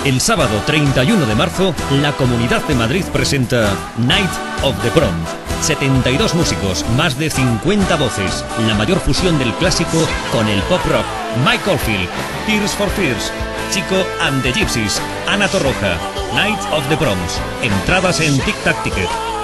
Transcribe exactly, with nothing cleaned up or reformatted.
El sábado treinta y uno de marzo, la Comunidad de Madrid presenta Night of the Proms. setenta y dos músicos, más de cincuenta voces, la mayor fusión del clásico con el pop rock. Mike Oldfield, Tears for Fears, Chico and the Gypsies, Ana Torroja. Night of the Proms. Entradas en Tic Tac Ticket.